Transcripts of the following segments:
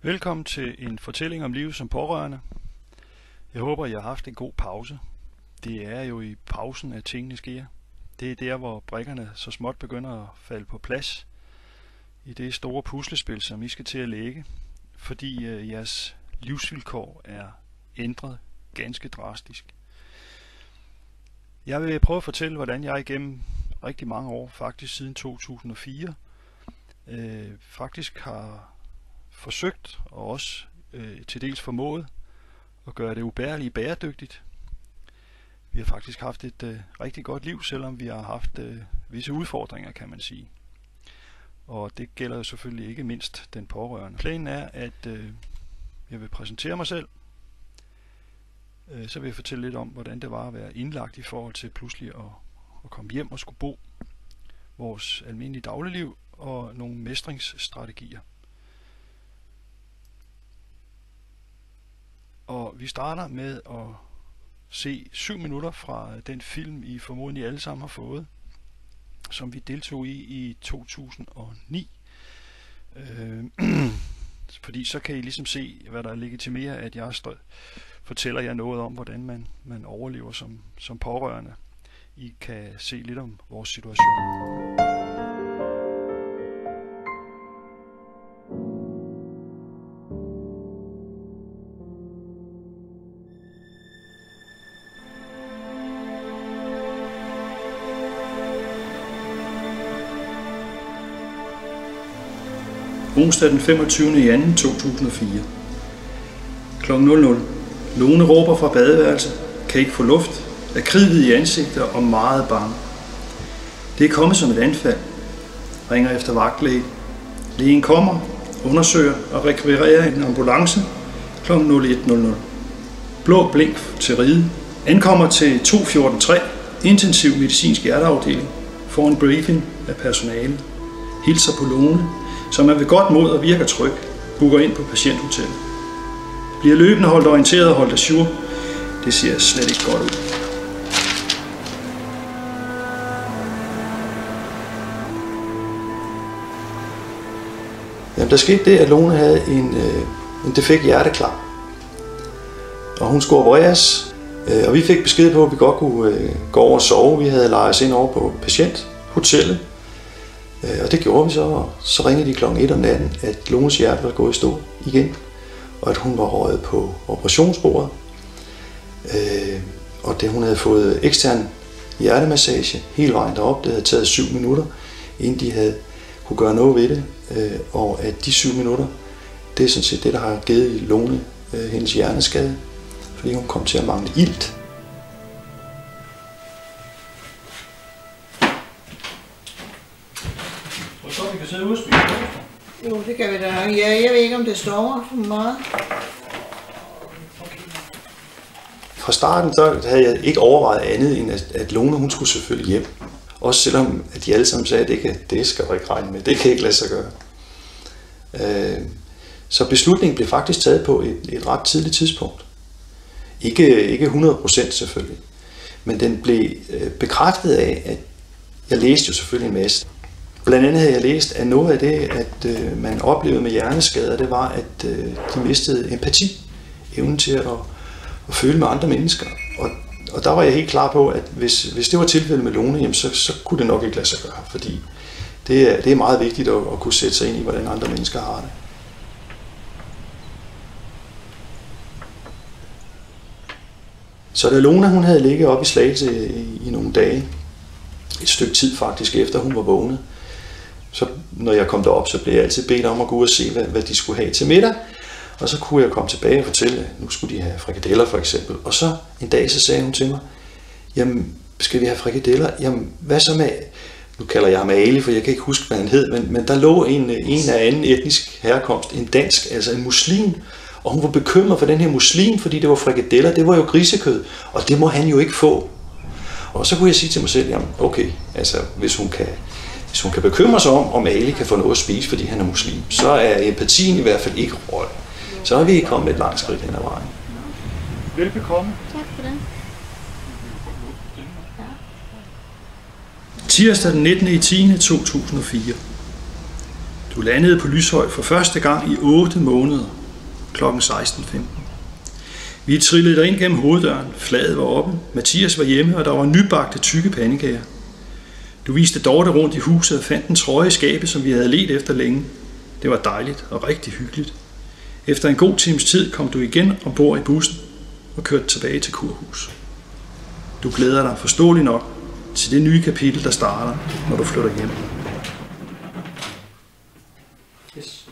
Velkommen til en fortælling om livet som pårørende. Jeg håber, I har haft en god pause. Det er jo i pausen, at tingene sker. Det er der, hvor brikkerne så småt begynder at falde på plads i det store puslespil, som I skal til at lægge, fordi jeres livsvilkår er ændret ganske drastisk. Jeg vil prøve at fortælle, hvordan jeg igennem rigtig mange år, faktisk siden 2004, faktisk har forsøgt og også til dels formået at gøre det ubærlige bæredygtigt. Vi har faktisk haft et rigtig godt liv, selvom vi har haft visse udfordringer, kan man sige. Og det gælder jo selvfølgelig ikke mindst den pårørende. Planen er, at jeg vil præsentere mig selv. Så vil jeg fortælle lidt om, hvordan det var at være indlagt i forhold til pludselig at komme hjem og skulle bo. Vores almindelige dagligliv og nogle mestringsstrategier. Og vi starter med at se 7 minutter fra den film, I formodentlig alle sammen har fået, som vi deltog i 2009. Fordi så kan I ligesom se, hvad der legitimerer, at jeg fortæller jer noget om, hvordan man overlever som pårørende. I kan se lidt om vores situation. Onsdag den 25. januar 2004. Kl. 00. Lone råber fra badeværelset, kan ikke få luft, er kridhvid i ansigtet og meget bange. Det er kommet som et anfald. Ringer efter vagtlæge. Lægen kommer, undersøger og rekvirerer en ambulance kl. 01.00. Blå blink til ride. Ankommer til 214.3, intensiv medicinsk hjerteafdeling. Får en briefing af personalet. Hilser på Lone, som er ved godt mod og virker tryg, booker ind på patienthotellet. Bliver løbende holdt orienteret og holdt ajour. Det ser slet ikke godt ud. Jamen, der skete det, at Lone havde en defekt hjerteklar. Og hun skulle opereres, og vi fik besked på, at vi godt kunne gå over og sove. Vi havde lejet os ind over på patienthotellet. Og det gjorde vi så, og så ringede de kl. 1 om natten, at Lones hjerte var gået i stå igen, og at hun var røget på operationsbordet. Og det, hun havde fået ekstern hjertemassage hele vejen derop. Det havde taget 7 minutter, inden de havde kunne gøre noget ved det. Og at de 7 minutter, det er sådan set det, der har givet Lone hendes hjerneskade, fordi hun kom til at mangle ilt. Så vi kan sidde ude og spise. Jo, det kan vi da. Ja, jeg ved ikke, om det står for meget. Fra starten så havde jeg ikke overvejet andet, end at Lone, hun skulle selvfølgelig hjem. Også selvom at de alle sammen sagde, at det skal du ikke regne med. Det kan ikke lade sig gøre. Så beslutningen blev faktisk taget på et ret tidligt tidspunkt. Ikke 100% selvfølgelig. Men den blev bekræftet af, at jeg læste jo selvfølgelig en masse. Blandt andet havde jeg læst, at noget af det, at man oplevede med hjerneskader, det var, at de mistede empati, evnen til at føle med andre mennesker. Og der var jeg helt klar på, at hvis det var tilfældet med Lone, jamen, så kunne det nok ikke lade sig gøre, fordi det er meget vigtigt at kunne sætte sig ind i, hvordan andre mennesker har det. Så da Lone, hun havde ligget op i Slagelse i nogle dage, et stykke tid faktisk efter hun var vågnet, så når jeg kom derop, så blev jeg altid bedt om at gå ud og se, hvad de skulle have til middag. Og så kunne jeg komme tilbage og fortælle, at nu skulle de have frikadeller for eksempel. Og så en dag, så sagde hun til mig, jamen, skal vi have frikadeller? Jamen, hvad så med, nu kalder jeg ham Ali, for jeg kan ikke huske, hvad han hed, men der lå en af anden etnisk herkomst, en dansk, altså en muslim, og hun var bekymret for den her muslim, fordi det var frikadeller, det var jo grisekød, og det må han jo ikke få. Og så kunne jeg sige til mig selv, jamen, okay, altså, hvis hun kan bekymre sig om Ali kan få noget at spise, fordi han er muslim, så er empatien i hvert fald ikke rød. Så er vi kommet et langt skridt hen ad vejen. Velbekomme. Tak for det. Tirsdag den 19. 10. 2004. Du landede på Lyshøj for første gang i 8 måneder kl. 16.15. Vi trillede dig ind gennem hoveddøren, flaget var oppe, Mathias var hjemme, og der var nybagte tykke pandekager. Du viste Dorte rundt i huset og fandt en trøje i skabet, som vi havde ledt efter længe. Det var dejligt og rigtig hyggeligt. Efter en god times tid kom du igen ombord i bussen og kørte tilbage til Kurhus. Du glæder dig forståeligt nok til det nye kapitel, der starter, når du flytter hjem. Yes.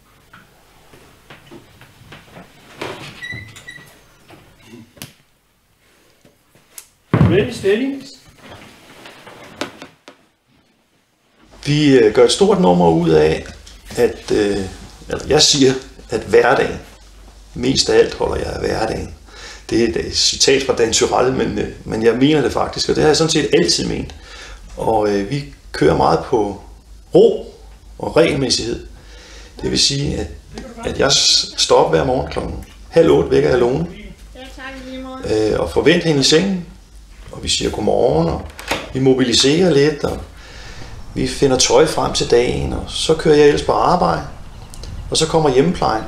Ready, steady. Vi gør et stort nummer ud af, at jeg siger, at hverdagen, mest af alt holder jeg af hverdagen. Det er et citat fra Dan Tyrell, men jeg mener det faktisk, og det har jeg sådan set altid ment. Og vi kører meget på ro og regelmæssighed. Det vil sige, at jeg står op hver morgen kl. 7:30, vækker jeg Lone, og forventer hende i sengen, og vi siger godmorgen, og vi mobiliserer lidt, og vi finder tøj frem til dagen, og så kører jeg ellers på arbejde, og så kommer hjemmeplejen.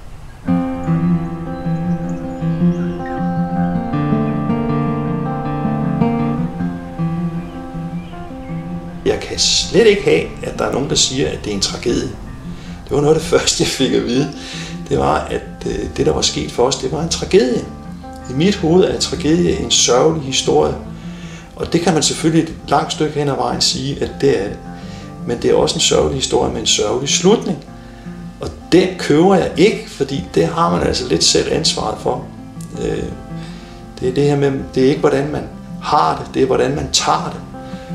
Jeg kan slet ikke have, at der er nogen, der siger, at det er en tragedie. Det var noget af det første, jeg fik at vide. Det var, at det, der var sket for os, det var en tragedie. I mit hoved er en tragedie en sørgelig historie. Og det kan man selvfølgelig et langt stykke hen ad vejen sige, at det er det. Men det er også en sørgelig historie med en sørgelig slutning. Og den køber jeg ikke, fordi det har man altså lidt selv ansvaret for. Det er det her med, det er ikke hvordan man har det, det er hvordan man tager det.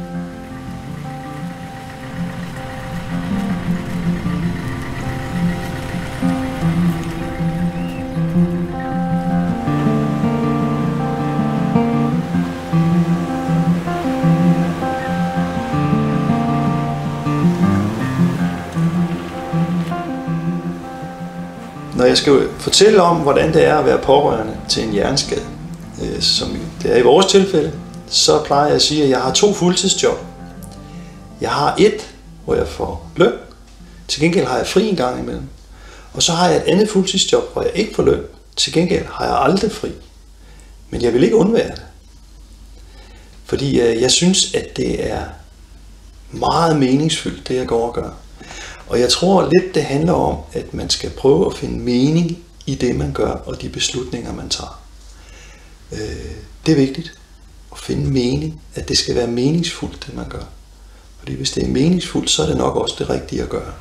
Når jeg skal fortælle om, hvordan det er at være pårørende til en hjerneskade, som det er i vores tilfælde, så plejer jeg at sige, at jeg har 2 fuldtidsjob. Jeg har et, hvor jeg får løn. Til gengæld har jeg fri en gang imellem. Og så har jeg et andet fuldtidsjob, hvor jeg ikke får løn. Til gengæld har jeg aldrig fri. Men jeg vil ikke undvære det. Fordi jeg synes, at det er meget meningsfyldt, det jeg går og gør. Og jeg tror lidt, det handler om, at man skal prøve at finde mening i det, man gør, og de beslutninger, man tager. Det er vigtigt at finde mening, at det skal være meningsfuldt, det man gør. Fordi hvis det er meningsfuldt, så er det nok også det rigtige at gøre.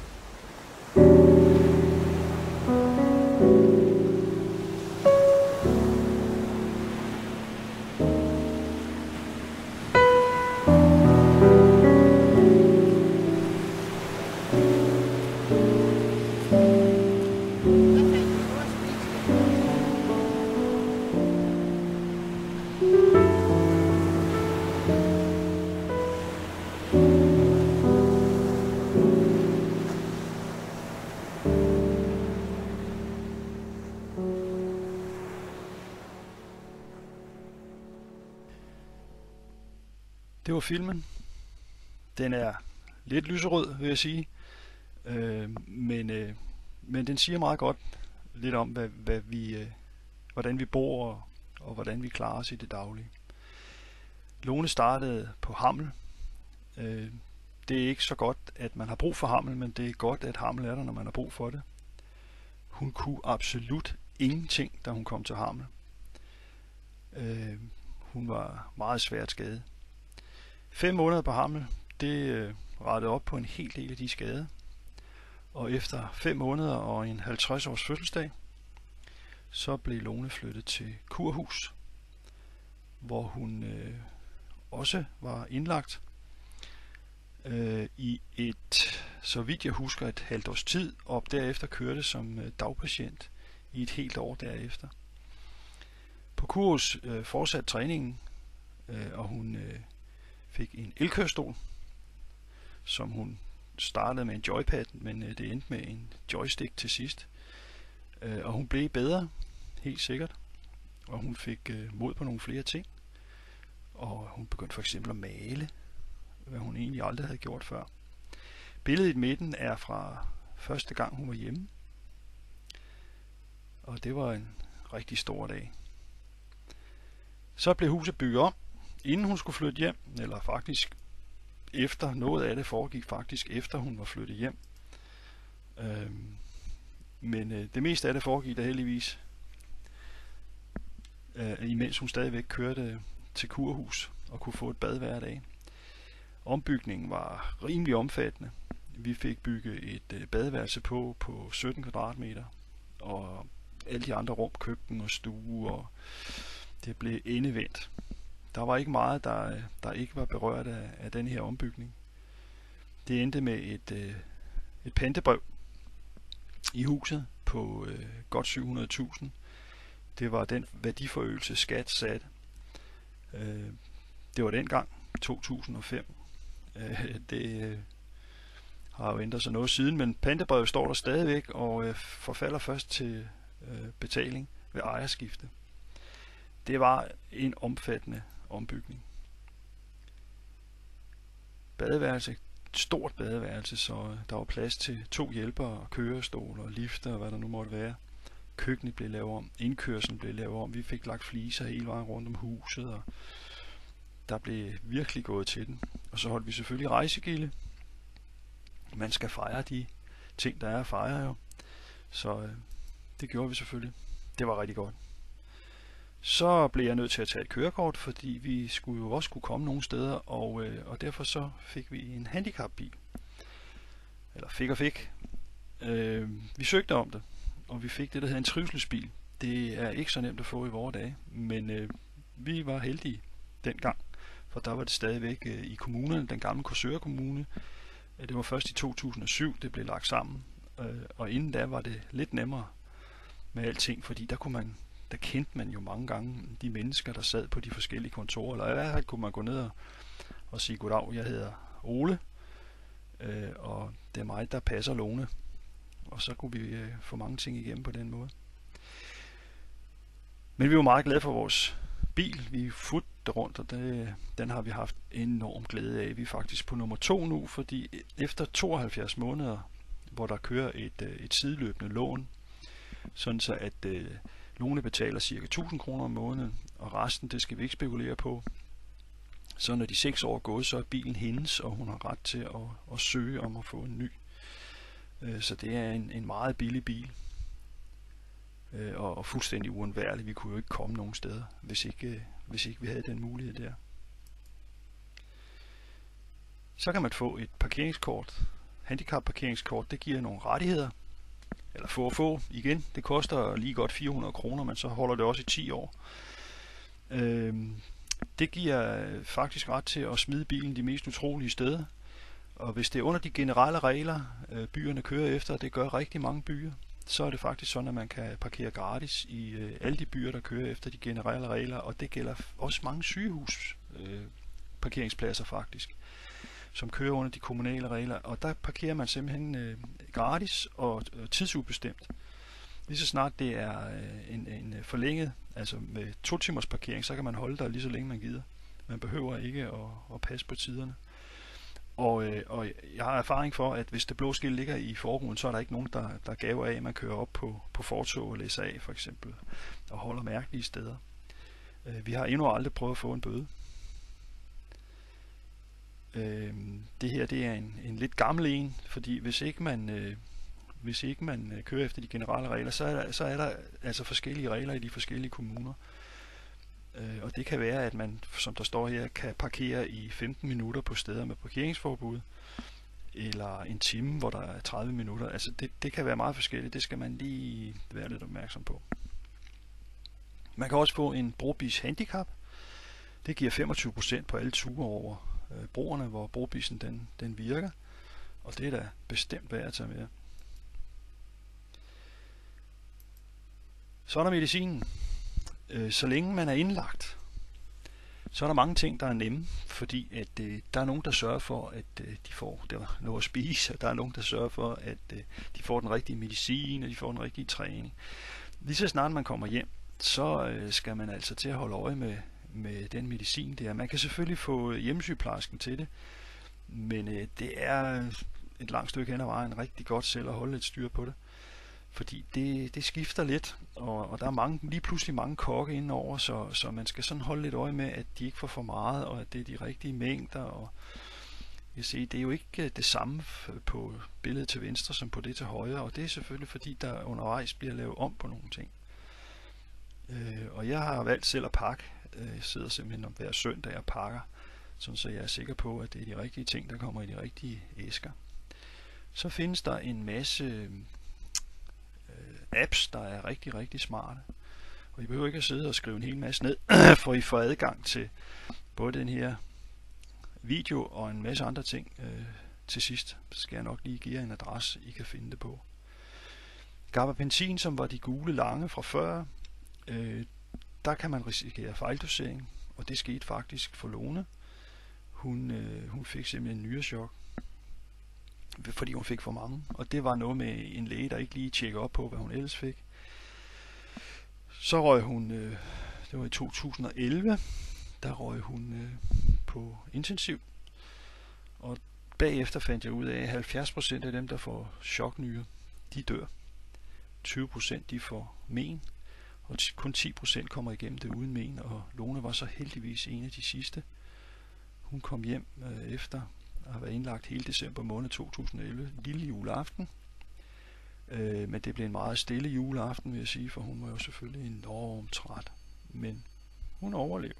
Det var filmen. Den er lidt lyserød, vil jeg sige. Men den siger meget godt lidt om, hvordan vi bor og hvordan vi klarer os i det daglige. Lone startede på Hammel. Det er ikke så godt, at man har brug for Hammel, men det er godt, at Hammel er der, når man har brug for det. Hun kunne absolut ingenting, da hun kom til Hammel. Hun var meget svært skadet. 5 måneder på Hammel, det rettede op på en hel del af de skader. Og efter 5 måneder og en 50-års fødselsdag, så blev Lone flyttet til Kurhus, hvor hun også var indlagt i et, så vidt jeg husker, et halvt års tid, og derefter kørte som dagpatient i et helt år derefter. På Kurhus fortsatte træningen, og hun fik en elkørestol, som hun startede med en joypad, men det endte med en joystick til sidst. Og hun blev bedre, helt sikkert, og hun fik mod på nogle flere ting. Og hun begyndte for eksempel at male, hvad hun egentlig aldrig havde gjort før. Billedet i midten er fra første gang hun var hjemme, og det var en rigtig stor dag. Så blev huset bygget om, inden hun skulle flytte hjem, eller faktisk efter. Noget af det foregik faktisk efter hun var flyttet hjem. Men det meste af det foregik der heldigvis, imens hun stadigvæk kørte til kurhus og kunne få et bad hver dag. Ombygningen var rimelig omfattende. Vi fik bygget et badeværelse på 17 kvadratmeter, og alle de andre rum, køkken og stue, og det blev endevendt. Der var ikke meget, der ikke var berørt af den her ombygning. Det endte med et pantebrev i huset på godt 700.000. Det var den værdiforøgelse, skat satte. Det var dengang, 2005. Det har jo ændret sig noget siden, men pantebrevet står der stadigvæk og forfalder først til betaling ved ejerskifte. Det var en omfattende ombygning. Badeværelse, stort badeværelse, så der var plads til 2 hjælpere, kørestoler, lifter og hvad der nu måtte være. Køkkenet blev lavet om, indkørslen blev lavet om, vi fik lagt fliser hele vejen rundt om huset, og der blev virkelig gået til den. Og så holdt vi selvfølgelig rejsegilde. Man skal fejre de ting, der er at fejre jo. Så det gjorde vi selvfølgelig. Det var rigtig godt. Så blev jeg nødt til at tage et kørekort, fordi vi skulle jo også kunne komme nogle steder, og derfor så fik vi en handicapbil. Eller fik. Vi søgte om det, og vi fik det, der hedder en trivselsbil. Det er ikke så nemt at få i vore dage, men vi var heldige dengang, for der var det stadigvæk i kommunen, den gamle Korsør Kommune. Det var først i 2007, det blev lagt sammen, og inden da var det lidt nemmere med alting, fordi der kendte man jo mange gange de mennesker, der sad på de forskellige kontorer, eller i hvert fald kunne man gå ned og sige, goddag, jeg hedder Ole, og det er mig, der passer Lone, og så kunne vi få mange ting igennem på den måde. Men vi var meget glade for vores bil, vi fulgte rundt, og den har vi haft enorm glæde af. Vi er faktisk på nummer 2 nu, fordi efter 72 måneder, hvor der kører et sideløbende lån, sådan så at Lone betaler ca. 1000 kroner om måneden, og resten, det skal vi ikke spekulere på. Så når de 6 år er gået, så er bilen hendes, og hun har ret til at søge om at få en ny. Så det er en meget billig bil, og fuldstændig uundværlig. Vi kunne jo ikke komme nogen steder, hvis ikke vi havde den mulighed der. Så kan man få et parkeringskort. Handicapparkeringskort, det giver nogle rettigheder. Eller få igen. Det koster lige godt 400 kroner, men så holder det også i 10 år. Det giver faktisk ret til at smide bilen de mest utrolige steder. Og hvis det er under de generelle regler, byerne kører efter, det gør rigtig mange byer, så er det faktisk sådan, at man kan parkere gratis i alle de byer, der kører efter de generelle regler. Og det gælder også mange sygehus parkeringspladser faktisk, som kører under de kommunale regler, og der parkerer man simpelthen gratis og tidsubestemt. Lige så snart det er en forlænget, altså med 2 timers parkering, så kan man holde der lige så længe man gider. Man behøver ikke at passe på tiderne. Og jeg har erfaring for, at hvis det blå skilt ligger i forruden, så er der ikke nogen, der gaver af, at man kører op på fortog og læser af for eksempel, og holder mærkelige steder. Vi har endnu aldrig prøvet at få en bøde. Det her, det er en lidt gammel en, fordi hvis ikke man kører efter de generelle regler, så er der altså forskellige regler i de forskellige kommuner. Og det kan være, at man, som der står her, kan parkere i 15 minutter på steder med parkeringsforbud, eller en time, hvor der er 30 minutter. Altså det kan være meget forskelligt, det skal man lige være lidt opmærksom på. Man kan også få en brobis handicap. Det giver 25% på alle ture over broerne, hvor brobisen den virker, og det er da bestemt værd at tage med. Så er der medicinen. Så længe man er indlagt, så er der mange ting, der er nemme, fordi at der er nogen, der sørger for, at de får noget at spise, og der er nogen, der sørger for, at de får den rigtige medicin, og de får den rigtige træning. Lige så snart man kommer hjem, så skal man altså til at holde øje med den medicin der. Man kan selvfølgelig få hjemmesygeplejersken til det, men det er et langt stykke hen ad vejen rigtig godt selv at holde lidt styr på det. Fordi det skifter lidt, og der er lige pludselig mange kokke indenover, så man skal sådan holde lidt øje med, at de ikke får for meget, og at det er de rigtige mængder. Og jeg siger, det er jo ikke det samme på billedet til venstre som på det til højre, og det er selvfølgelig fordi, der undervejs bliver lavet om på nogle ting. Og jeg har valgt selv at pakke. Jeg sidder simpelthen om hver søndag og pakker, sådan så jeg er sikker på, at det er de rigtige ting, der kommer i de rigtige æsker. Så findes der en masse apps, der er rigtig, rigtig smarte. Og I behøver ikke at sidde og skrive en hel masse ned, for I får adgang til både den her video og en masse andre ting. Til sidst skal jeg nok lige give jer en adresse, I kan finde det på. Gabapentin, som var de gule lange fra før, der kan man risikere fejldosering, og det skete faktisk for Lone. Hun fik simpelthen nyreschok, fordi hun fik for mange, og det var noget med en læge, der ikke lige tjekkede op på, hvad hun ellers fik. Så røg hun, det var i 2011, der røg hun på intensiv, og bagefter fandt jeg ud af, at 70% af dem, der får choknyre, de dør. 20% de får men, og kun 10% kommer igennem det uden men, og Lone var så heldigvis en af de sidste. Hun kom hjem efter at have været indlagt hele december måned 2011, lille juleaften. Men det blev en meget stille juleaften, vil jeg sige, for hun var jo selvfølgelig enormt træt. Men hun overlevede.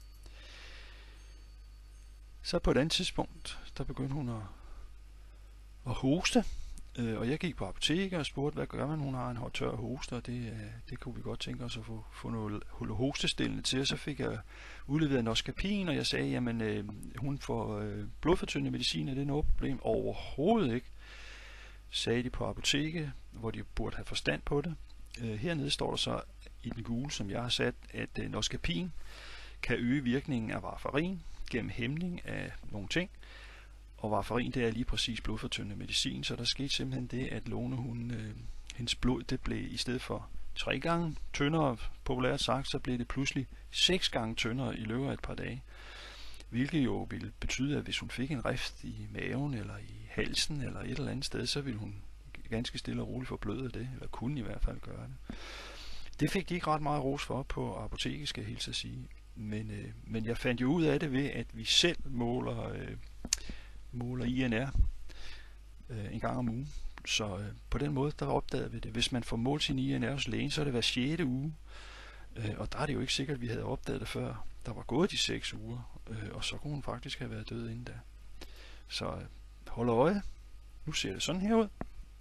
Så på et andet tidspunkt, der begyndte hun at hoste. Og jeg gik på apoteket og spurgte, hvad gør man? Hun har en tør hoste, og det kunne vi godt tænke os at få noget hostestillende til. Og så fik jeg udleveret Noscapin, og jeg sagde, jamen hun får blodfortyndende medicin, er det noget problem? Overhovedet ikke, sagde de på apoteket, hvor de burde have forstand på det. Hernede står der så i den gule, som jeg har sat, at Noscapin kan øge virkningen af warfarin gennem hæmning af nogle ting. Og warfarin, det er lige præcis blodfortyndende medicin, så der skete simpelthen det, at Lone, hendes blod, det blev i stedet for 3 gange tyndere, populært sagt, så blev det pludselig 6 gange tyndere i løbet af et par dage. Hvilket jo ville betyde, at hvis hun fik en rift i maven, eller i halsen, eller et eller andet sted, så ville hun ganske stille og roligt forbløde det, eller kunne i hvert fald gøre det. Det fik de ikke ret meget ros for på apoteket, skal jeg hilse at sige. Men jeg fandt jo ud af det ved, at vi selv måler INR en gang om ugen. Så på den måde, der opdagede vi det. Hvis man får målt sin INR hos lægen, så er det hver 6. uge. Og der er det jo ikke sikkert, at vi havde opdaget det før. Der var gået de 6 uger, og så kunne hun faktisk have været død inden da. Så hold øje. Nu ser det sådan her ud.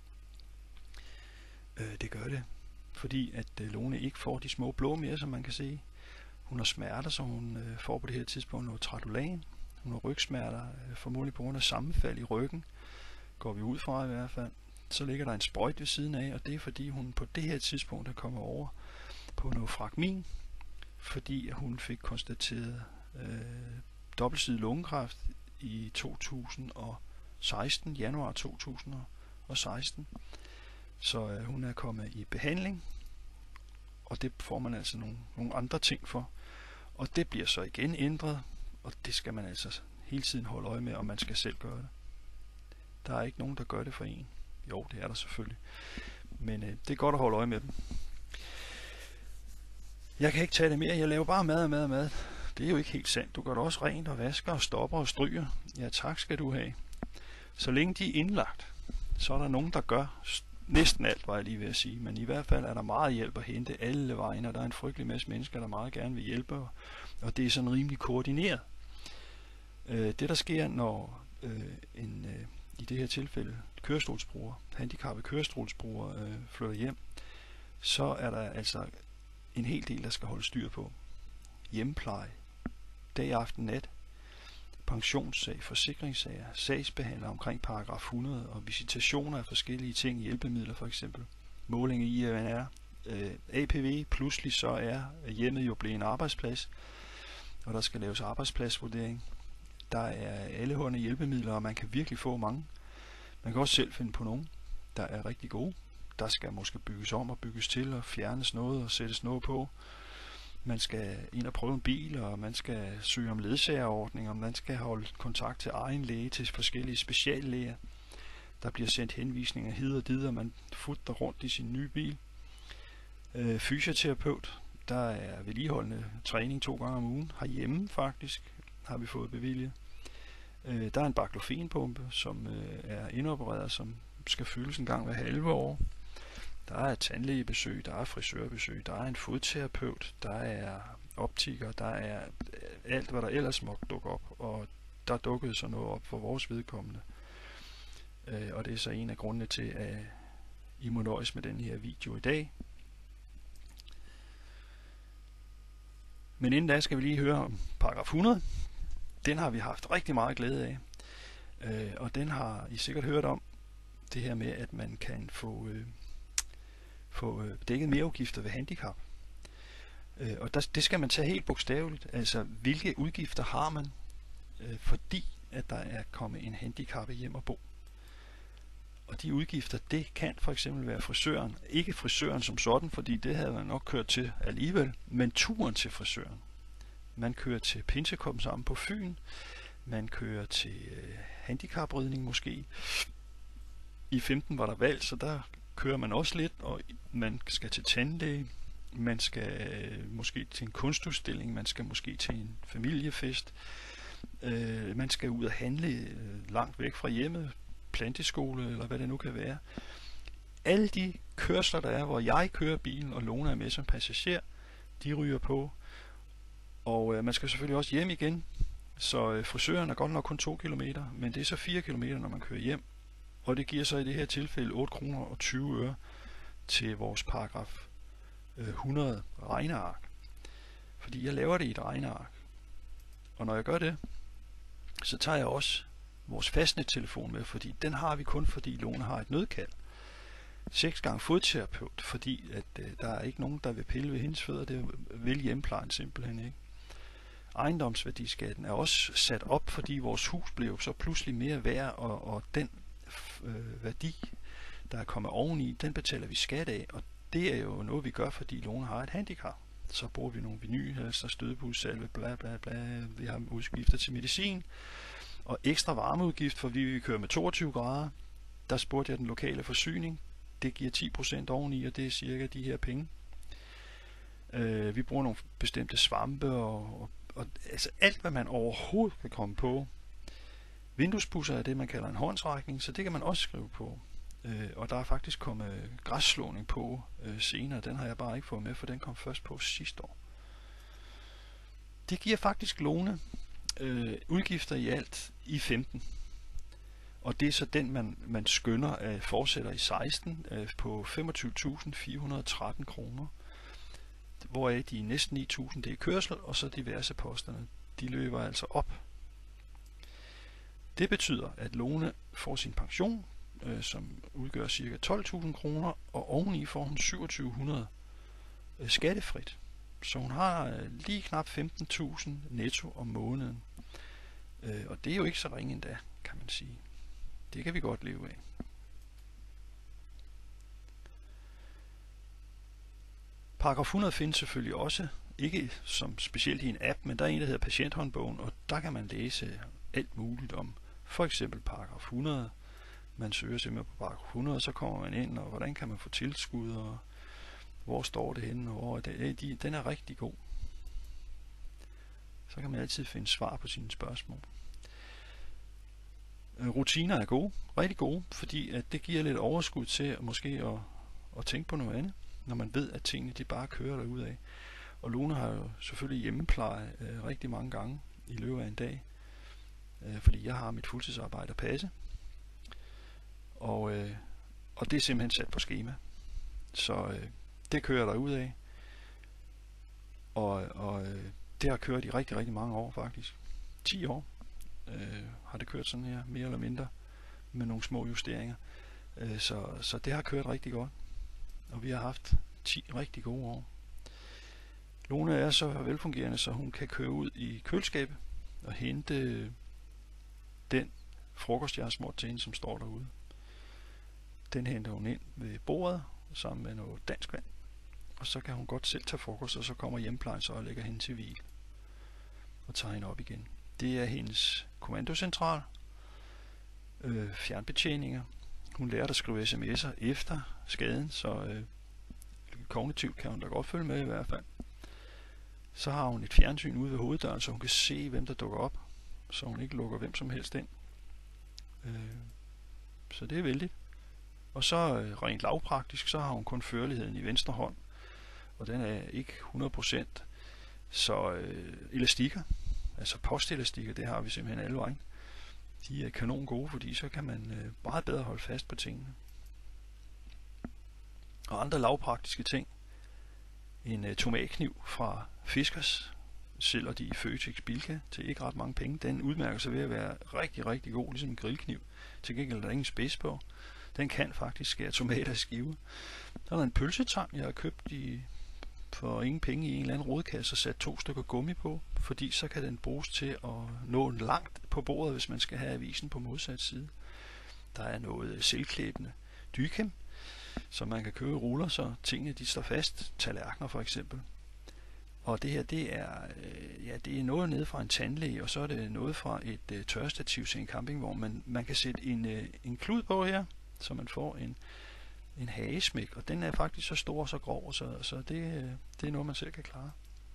Det gør det, fordi at Lone ikke får de små blå mere, som man kan se. Hun har smerter, som hun får på det her tidspunkt noget Tradolan. Hun har rygsmerter, formodentlig på grund af sammenfald i ryggen, går vi ud fra i hvert fald. Så ligger der en sprøjt ved siden af, og det er fordi hun på det her tidspunkt er kommet over på noget fragmin, fordi hun fik konstateret dobbeltsidig lungekræft i 2016, januar 2016. Så hun er kommet i behandling, og det får man altså nogle andre ting for. Og det bliver så igen ændret, og det skal man altså hele tiden holde øje med, og man skal selv gøre det. Der er ikke nogen, der gør det for en. Jo, det er der selvfølgelig. Men det er godt at holde øje med dem. Jeg kan ikke tage det mere. Jeg laver bare mad. Det er jo ikke helt sandt. Du gør det også rent og vasker og stopper og stryger. Ja, tak skal du have. Så længe de er indlagt, så er der nogen, der gør næsten alt, var jeg lige ved at sige. Men i hvert fald er der meget hjælp at hente alle vejen, og der er en frygtelig masse mennesker, der meget gerne vil hjælpe. Og det er sådan rimelig koordineret. Det der sker, når i det her tilfælde kørestolsbruger, handicappede kørestolsbruger flytter hjem, så er der altså en hel del, der skal holde styr på. Hjemmepleje, dag, aften, nat, pensionssag, forsikringssager, sagsbehandler omkring paragraf 100 og visitationer af forskellige ting, hjælpemidler for eksempel, måling i INR, APV, pludselig så er hjemmet jo blevet en arbejdsplads, og der skal laves arbejdspladsvurdering. Der er allehåndede hjælpemidler, og man kan virkelig få mange. Man kan også selv finde på nogen, der er rigtig gode. Der skal måske bygges om og bygges til og fjernes noget og sættes noget på. Man skal ind og prøve en bil, og man skal søge om ledsagerordning, og man skal holde kontakt til egen læge, til forskellige speciallæger. Der bliver sendt henvisninger hid og dit, og man futter rundt i sin nye bil. Fysioterapeut, der er vedligeholdende træning 2 gange om ugen. Herhjemme faktisk har vi fået bevilget. Der er en baklofenpumpe, som er indopereret, som skal fyldes en gang hver halve år. Der er tandlægebesøg, der er frisørbesøg, der er en fodterapeut, der er optiker, der er alt, hvad der ellers måtte dukke op, og der dukkede så noget op for vores vedkommende. Og det er så en af grundene til, at I må nøjes med den her video i dag. Men inden da skal vi lige høre om paragraf 100. Den har vi haft rigtig meget glæde af, og den har I sikkert hørt om, det her med, at man kan få dækket merudgifter ved handicap. Og det skal man tage helt bogstaveligt. Altså, hvilke udgifter har man, fordi at der er kommet en handicappet hjem og bo. Og de udgifter, det kan for eksempel være frisøren. Ikke frisøren som sådan, fordi det havde man nok kørt til alligevel, men turen til frisøren. Man kører til Pinsekoppen sammen på Fyn. Man kører til handicapridning måske. I 15 var der valg, så der kører man også lidt, og man skal til tandlæge. Man skal måske til en kunstudstilling. Man skal måske til en familiefest. Man skal ud og handle langt væk fra hjemmet. Planteskole, eller hvad det nu kan være. Alle de kørsler, der er, hvor jeg kører bilen, og Lone er med som passager, de ryger på. Og man skal selvfølgelig også hjem igen, så frisøren er godt nok kun 2 kilometer, men det er så 4 kilometer, når man kører hjem. Og det giver så i det her tilfælde 8 kroner og 20 øre til vores paragraf 100 regneark. Fordi jeg laver det i et regneark. Og når jeg gør det, så tager jeg også vores fastnettelefon med, fordi den har vi kun, fordi Lone har et nødkald. 6 gange fodterapeut, fordi at der er ikke nogen, der vil pille ved hendes fødder. Det vil hjemmeplejen simpelthen ikke. Ejendomsværdiskatten er også sat op, fordi vores hus blev så pludselig mere værd, og den værdi, der er kommet oveni, den betaler vi skat af, og det er jo noget, vi gør, fordi Lone har et handicap. Så bruger vi nogle vinylhalser, stødebussalve, bla bla bla, vi har udgifter til medicin, og ekstra varmeudgift, for vi kører med 22 grader. Der spurgte jeg den lokale forsyning. Det giver 10% oveni, og det er cirka de her penge. Vi bruger nogle bestemte svampe, og altså alt, hvad man overhovedet kan komme på. Vinduespusser er det, man kalder en håndsrækning, så det kan man også skrive på. Og der er faktisk kommet græsslåning på senere. Den har jeg bare ikke fået med, for den kom først på sidste år. Det giver faktisk Lone udgifter i alt i 15. Og det er så den, man skønner fortsætter i 16 på 25.413 kroner. Hvoraf de næsten 9.000 det er kørsel, og så diverse posterne. De løber altså op. Det betyder, at Lone får sin pension, som udgør ca. 12.000 kroner, og oveni får hun 2.700 skattefrit. Så hun har lige knap 15.000 netto om måneden. Og det er jo ikke så ringe endda, kan man sige. Det kan vi godt leve af. Paragraf 100 findes selvfølgelig også, ikke som specielt i en app, men der er en, der hedder Patienthåndbogen, og der kan man læse alt muligt om for eksempel paragraf 100. Man søger simpelthen på paragraf 100, og så kommer man ind, og hvordan kan man få tilskud, og hvor står det henne, og hvor er det? Den er rigtig god. Så kan man altid finde svar på sine spørgsmål. Rutiner er gode, rigtig gode, fordi at det giver lidt overskud til måske at tænke på noget andet, når man ved, at tingene de bare kører derudad. Og Lone har jo selvfølgelig hjemmepleje rigtig mange gange i løbet af en dag, fordi jeg har mit fuldtidsarbejde at passe. Og det er simpelthen sat på skema. Så det kører derudad. Og det har kørt i rigtig, rigtig mange år faktisk. 10 år har det kørt sådan her, mere eller mindre, med nogle små justeringer. Så det har kørt rigtig godt. Og vi har haft 10 rigtig gode år. Lone er så velfungerende, så hun kan køre ud i køleskabet og hente den frokost, jeg har smurt til hende, som står derude. Den henter hun ind ved bordet sammen med noget dansk vand. Og så kan hun godt selv tage frokost, og så kommer hjemmeplejen så og lægger hende til hvile og tager hende op igen. Det er hendes kommandocentral, fjernbetjeninger, hun lærte at skrive sms'er efter skaden, så kognitivt kan hun da godt følge med i hvert fald. Så har hun et fjernsyn ude ved hoveddøren, så hun kan se, hvem der dukker op, så hun ikke lukker hvem som helst ind. Så det er vældigt. Og så rent lavpraktisk, så har hun kun førligheden i venstre hånd, og den er ikke 100%. Så elastikker, altså postelastikker, det har vi simpelthen alle vejen. De er kanon gode, fordi så kan man meget bedre holde fast på tingene. Og andre lavpraktiske ting. En tomatkniv fra Fiskars, sælger de i Føtex Bilka til ikke ret mange penge. Den udmærker sig ved at være rigtig, rigtig god, ligesom en grillkniv. Til gengæld er der ingen spids på. Den kan faktisk skære tomater i skiver. Der er en pølsetang, jeg har købt for ingen penge i en eller anden rodekasse og sat 2 stykker gummi på, fordi så kan den bruges til at nå langt på bordet, hvis man skal have avisen på modsat side. Der er noget selvklæbende dykem, så man kan købe ruller, så tingene de står fast. Tallerkener for eksempel. Og det her, det er noget nede fra en tandlæge, og så er det noget fra et tørrestativ til en campingvogn. Men man kan sætte en klud på her, så man får en hagesmæk, og den er faktisk så stor og så grov, så det er noget, man selv kan klare.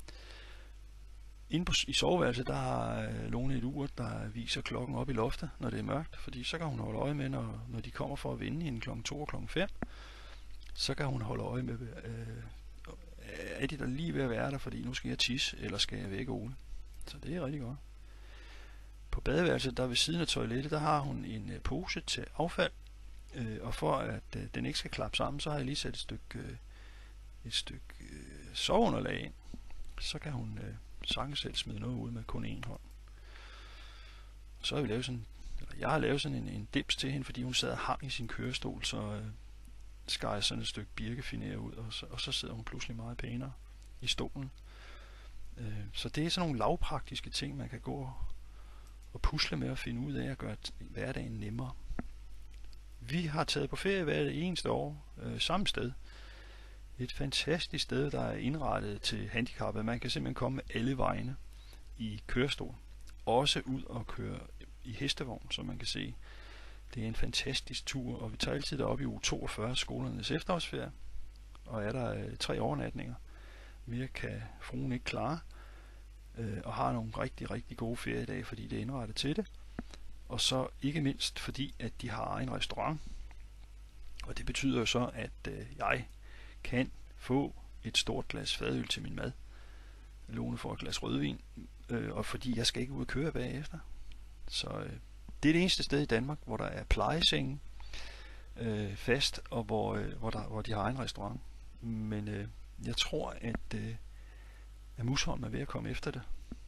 Inde i soveværelset, der har Lone et ur, der viser klokken op i loftet, når det er mørkt, fordi så kan hun holde øje med, når de kommer for at vinde inden klokken 2 og klokken 5. Så kan hun holde øje med, er de der lige ved at være der, fordi nu skal jeg tisse, eller skal jeg vække Ole. Så det er rigtig godt. På badeværelset, der ved siden af toilettet, der har hun en pose til affald, og for at den ikke skal klappe sammen, så har jeg lige sat et stykke soveunderlag ind. Så kan hun sagtens selv smide noget ud med kun én hånd. Så har vi lavet jeg har lavet sådan en dims til hende, fordi hun sad og hang i sin kørestol, så skar jeg sådan et stykke birkefinere ud, og så sidder hun pludselig meget pænere i stolen. Så det er sådan nogle lavpraktiske ting, man kan gå og pusle med at finde ud af at gøre hverdagen nemmere. Vi har taget på ferie hver eneste år samme sted. Et fantastisk sted, der er indrettet til handicappede. Man kan simpelthen komme alle vegne i kørestol. Også ud og køre i hestevogn, så man kan se. Det er en fantastisk tur, og vi tager altid derop i uge 42 skolernes efterårsferie. Og er der 3 overnatninger. Mere kan fruen ikke klare. Og har nogle rigtig, rigtig gode feriedage, fordi det er indrettet til det. Og så ikke mindst fordi, at de har en restaurant. Og det betyder jo så, at jeg kan få et stort glas fadøl til min mad. Lone får et glas rødvin, og fordi jeg skal ikke ud og køre bagefter. Så det er det eneste sted i Danmark, hvor der er plejesenge fast, og hvor de har en restaurant. Men jeg tror, at Musholm er ved at komme efter det.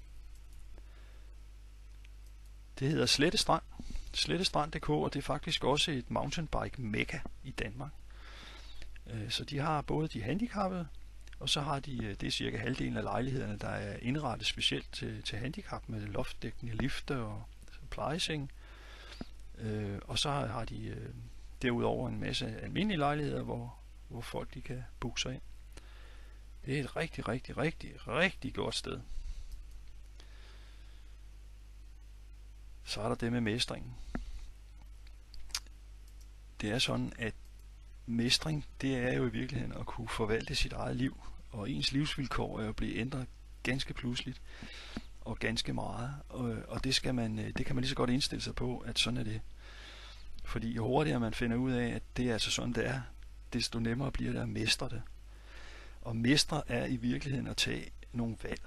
Det hedder Slettestrand. Slettestrand.dk, og det er faktisk også et mountainbike mekka i Danmark. Så de har både de handicappede, og så har de, det er cirka halvdelen af lejlighederne, der er indrettet specielt til handicap med loftdækkende lifte og plejeseng. Og så har de derudover en masse almindelige lejligheder, hvor folk de kan booke sig ind. Det er et rigtig, rigtig, rigtig, rigtig godt sted. Så er der det med mestringen. Det er sådan, at mestring, det er jo i virkeligheden at kunne forvalte sit eget liv, og ens livsvilkår er jo blevet ændret ganske pludseligt og ganske meget, og det kan man lige så godt indstille sig på, at sådan er det. Fordi jo hurtigere man finder ud af, at det er altså sådan det er, desto nemmere bliver det at mestre det. Og mestre er i virkeligheden at tage nogle valg.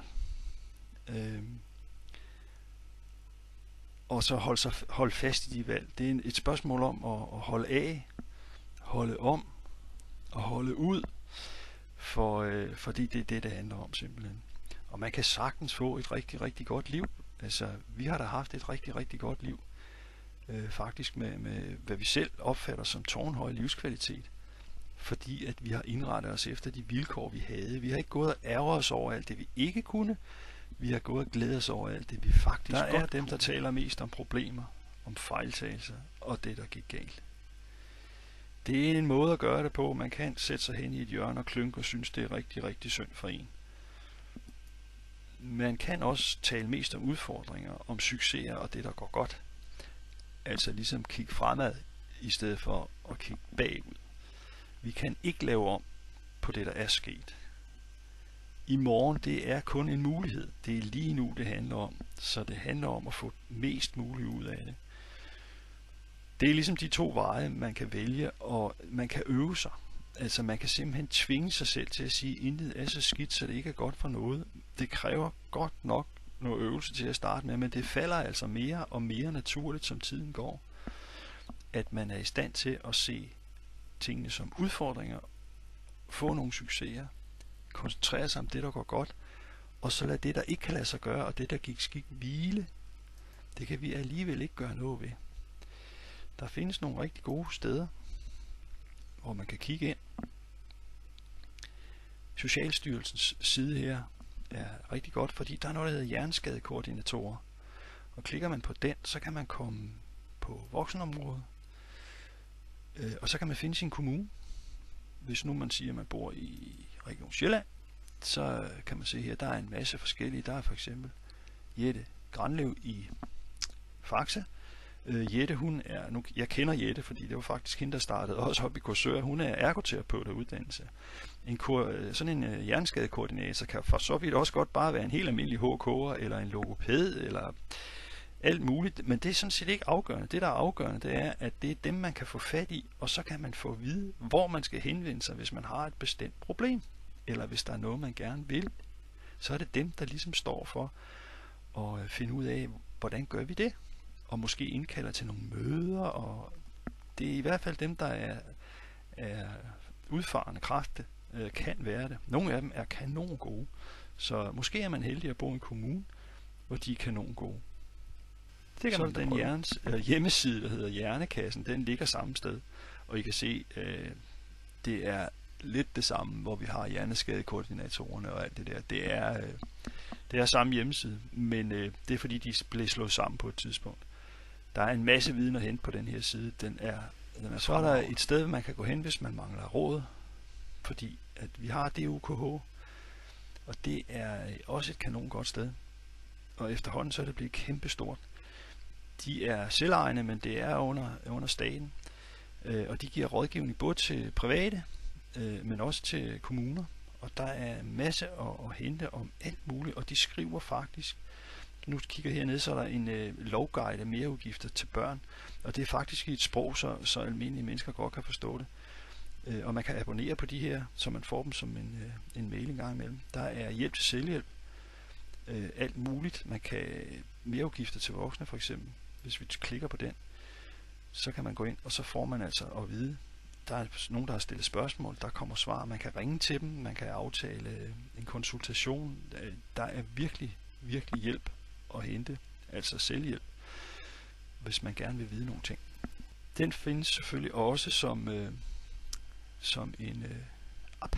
Og så holde fast i de valg. Det er et spørgsmål om at holde af, holde om og holde ud, fordi det er det handler om simpelthen. Og man kan sagtens få et rigtig, rigtig godt liv. Altså, vi har da haft et rigtig, rigtig godt liv. Faktisk med hvad vi selv opfatter som tårnhøj livskvalitet. Fordi at vi har indrettet os efter de vilkår, vi havde. Vi har ikke gået og ærger os over alt det, vi ikke kunne. Vi har gået og glædet os over alt det, vi faktisk godt kunne. Der er dem, der taler mest om problemer, om fejltagelser og det, der gik galt. Det er en måde at gøre det på. Man kan sætte sig hen i et hjørne og klynke og synes, det er rigtig, rigtig synd for en. Man kan også tale mest om udfordringer, om succeser og det, der går godt. Altså ligesom kigge fremad i stedet for at kigge bagud. Vi kan ikke lave om på det, der er sket. I morgen, det er kun en mulighed. Det er lige nu, det handler om. Så det handler om at få mest muligt ud af det. Det er ligesom de to veje, man kan vælge, og man kan øve sig. Altså man kan simpelthen tvinge sig selv til at sige, at intet er så skidt, så det ikke er godt for noget. Det kræver godt nok noget øvelse til at starte med, men det falder altså mere og mere naturligt, som tiden går. At man er i stand til at se tingene som udfordringer, få nogle succeser, koncentrere sig om det, der går godt, og så lade det, der ikke kan lade sig gøre, og det, der gik skidt, hvile. Det kan vi alligevel ikke gøre noget ved. Der findes nogle rigtig gode steder, hvor man kan kigge ind. Socialstyrelsens side her er rigtig godt, fordi der er noget, der hedder hjerneskadekoordinatorer. Og klikker man på den, så kan man komme på voksenområdet, og så kan man finde sin kommune. Hvis nu man siger, at man bor i Region Sjælland, så kan man se her, der er en masse forskellige. Der er for eksempel Jette Granlev i Faxe. Jette, hun er, nu, jeg kender Jette, fordi det var faktisk hende, der startede også op i Korsør. Hun er ergoterapeut af uddannelse. Sådan en hjerneskadekoordinator kan for så vidt også godt bare være en helt almindelig HK'er, eller en logoped, eller alt muligt. Men det er sådan set ikke afgørende. Det, der er afgørende, det er, at det er dem, man kan få fat i, og så kan man få at vide, hvor man skal henvende sig, hvis man har et bestemt problem, eller hvis der er noget, man gerne vil. Så er det dem, der ligesom står for at finde ud af, hvordan gør vi det? Og måske indkalder til nogle møder, og det er i hvert fald dem, der er udfarende kræfte, kan være det. Nogle af dem er kanon gode, så måske er man heldig at bo i en kommune, hvor de er kanon gode. Det kan så den hjemmeside, der hedder Hjernekassen, den ligger samme sted, og I kan se, det er lidt det samme, hvor vi har hjerneskadekoordinatorerne og alt det der. Det er samme hjemmeside, men det er fordi, de blev slået sammen på et tidspunkt. Der er en masse viden at hente på den her side. Så er der et sted, man kan gå hen, hvis man mangler råd, fordi at vi har DUKH, og det er også et kanon godt sted. Og efterhånden så er det blevet kæmpestort. De er selvejende, men det er under staten, og de giver rådgivning både til private, men også til kommuner. Og der er en masse at hente om alt muligt, og de skriver faktisk. Nu kigger hernede, så er der en lovguide af mereudgifter til børn, og det er faktisk i et sprog, så almindelige mennesker godt kan forstå det. Og man kan abonnere på de her, så man får dem som en mail en gang imellem. Der er hjælp til selvhjælp, alt muligt. Man kan mereudgifter til voksne for eksempel. Hvis vi klikker på den, så kan man gå ind, og så får man altså at vide. Der er nogen, der har stillet spørgsmål, der kommer svar. Man kan ringe til dem, man kan aftale en konsultation. Der er virkelig, virkelig hjælp at hente, altså selvhjælp, hvis man gerne vil vide nogle ting. Den findes selvfølgelig også som en app.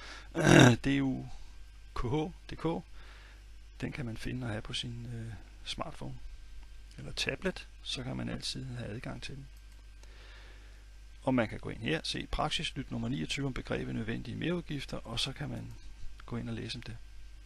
DUKH.dk. Den kan man finde og have på sin smartphone eller tablet, så kan man altid have adgang til den. Og man kan gå ind her, se praksisnyt nummer 29 om begrebet nødvendige merudgifter, og så kan man gå ind og læse om det.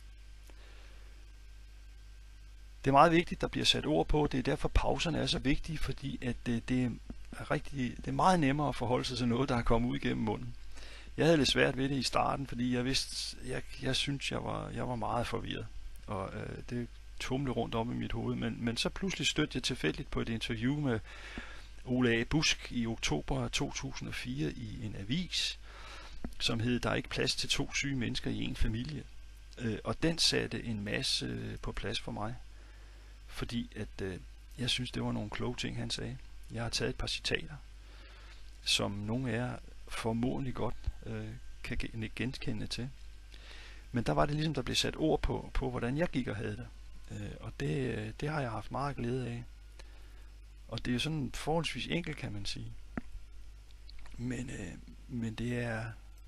Det er meget vigtigt, der bliver sat ord på. Det er derfor pauserne er så vigtige, fordi at det er meget nemmere at forholde sig til noget, der er kommet ud igennem munden. Jeg havde lidt svært ved det i starten, fordi jeg synes, jeg var meget forvirret. Og det tumlede rundt om i mit hoved. Men så pludselig stødte jeg tilfældigt på et interview med Ole A. Busk i oktober 2004 i en avis, som hed "Der er ikke plads til 2 syge mennesker i en familie". Og den satte en masse på plads for mig. Fordi at jeg synes, det var nogle kloge ting, han sagde. Jeg har taget et par citater, som nogle af jer formodentlig godt kan genkende til. Men der var det ligesom, der blev sat ord på hvordan jeg gik og havde det. Og det har jeg haft meget glæde af. Og det er sådan forholdsvis enkelt, kan man sige. Men det er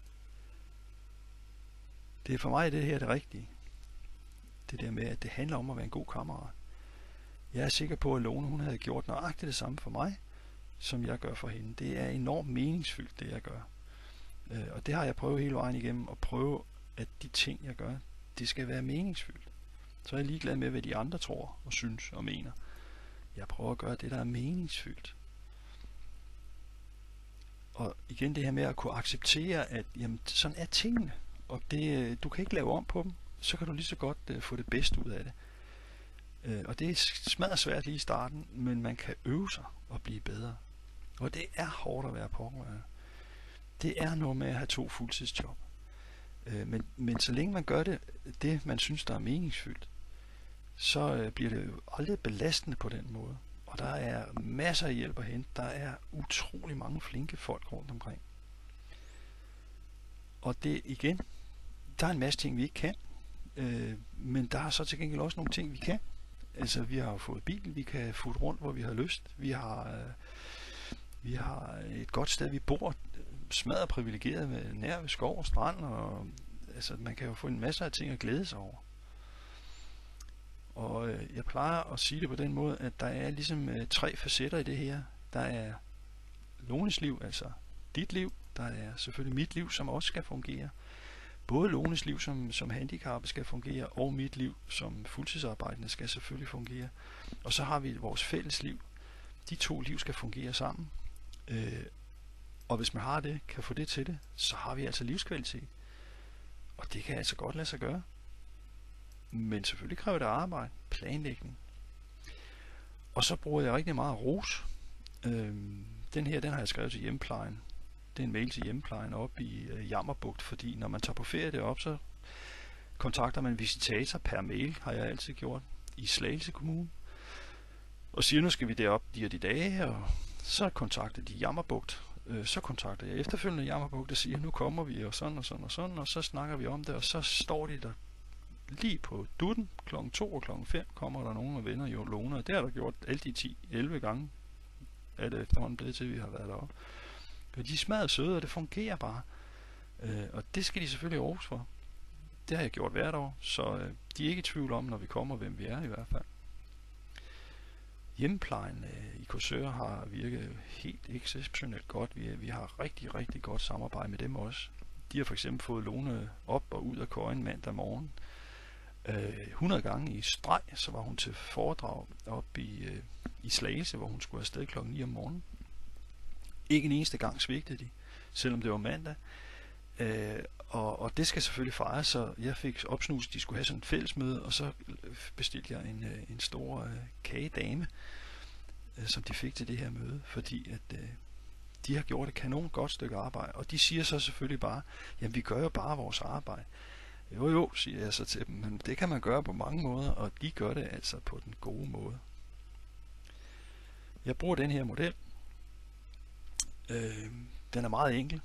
for mig det her det rigtige. Det der med, at det handler om at være en god kammerat. Jeg er sikker på, at Lone, hun havde gjort nøjagtigt det samme for mig, som jeg gør for hende. Det er enormt meningsfyldt, det jeg gør. Og det har jeg prøvet hele vejen igennem, at prøve, at de ting, jeg gør, det skal være meningsfyldt. Så er jeg ligeglad med, hvad de andre tror og synes og mener. Jeg prøver at gøre det, der er meningsfyldt. igen det her med at kunne acceptere, at jamen, sådan er tingene, og du kan ikke lave om på dem, så kan du lige så godt få det bedste ud af det. Og det er smadret svært lige i starten, men man kan øve sig og blive bedre. Og det er hårdt at være pårørende. Det er noget med at have 2 fuldtidsjob. Men så længe man gør det man synes, der er meningsfyldt, så bliver det jo aldrig belastende på den måde. Og der er masser af hjælp at hente. Der er utrolig mange flinke folk rundt omkring. Og det igen, der er en masse ting, vi ikke kan. Men der er så til gengæld også nogle ting, vi kan. Altså, vi har jo fået bil, vi kan futte rundt, hvor vi har lyst. Vi har et godt sted, vi bor, smadret privilegeret med nær ved skov og strand, og altså, man kan jo få en masse af ting at glæde sig over. Og jeg plejer at sige det på den måde, at der er ligesom 3 facetter i det her. Der er Lones liv, altså dit liv. Der er selvfølgelig mit liv, som også skal fungere. Både Lones liv som handicappet skal fungere, og mit liv som fuldtidsarbejdende skal selvfølgelig fungere. Og så har vi vores fælles liv. De 2 liv skal fungere sammen. Og hvis man har det, kan få det til det, så har vi altså livskvalitet. Og det kan altså godt lade sig gøre. Men selvfølgelig kræver det arbejde, planlægning. Og så bruger jeg rigtig meget ros. Den her, den har jeg skrevet til hjemmeplejen. Det er en mail til hjemmeplejen op i Jammerbugt, fordi når man tager på ferie derop, så kontakter man en visitator per mail, har jeg altid gjort, i Slagelse Kommune. Og siger, nu skal vi derop de dage, og så kontakter de Jammerbugt. Så kontakter jeg efterfølgende Jammerbugt og siger, nu kommer vi, og sådan og sådan og sådan, og så snakker vi om det, og så står de der lige på dutten, klokken 2 og klokken 5 kommer der nogen og vender jo Lone, og det har der gjort alle de 10-11 gange, er det efterhånden blevet til, vi har været deroppe. Og de er smadret søde, og det fungerer bare. Og det skal de selvfølgelig ros for. Det har jeg gjort hvert år, så de er ikke i tvivl om, når vi kommer, hvem vi er i hvert fald. Hjemmeplejen i Korsør har virket helt exceptionelt godt. Vi har rigtig, rigtig godt samarbejde med dem også. De har for eksempel fået Lone op og ud af køjen mandag morgen. 100 gange i streg, så var hun til foredrag op i Slagelse, hvor hun skulle afsted klokken 9 om morgenen. Ikke en eneste gang svigtede de, selvom det var mandag. Og det skal selvfølgelig fejres, så jeg fik opsnuset, at de skulle have sådan et fællesmøde, og så bestilte jeg en stor kagedame, som de fik til det her møde, fordi at de har gjort et kanon godt stykke arbejde, og de siger så selvfølgelig bare, jamen vi gør jo bare vores arbejde. Jo, siger jeg så til dem, men det kan man gøre på mange måder, og de gør det altså på den gode måde. Jeg bruger den her model. Den er meget enkel.